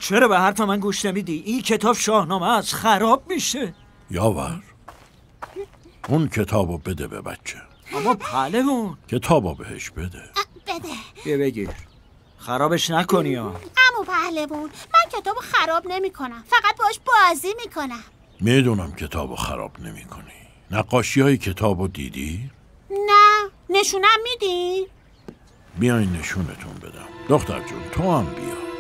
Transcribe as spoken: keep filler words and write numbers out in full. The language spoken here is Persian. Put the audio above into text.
چرا به حرف من گوش نمیدی؟ این کتاب شاهنامه از خراب میشه. یاور اون کتابو بده به بچه. اما پهلوون کتابو بهش بده. بده. بیا بگیر، خرابش نکنی ها. عمو پهلوون من کتابو خراب نمی کنم، فقط باش بازی میکنم. میدونم کتابو خراب نمی کنی. نقاشی های کتابو دیدی؟ نه. نشونم میدی؟ بیاین نشونتون بدم. دختر جون تو هم بیا.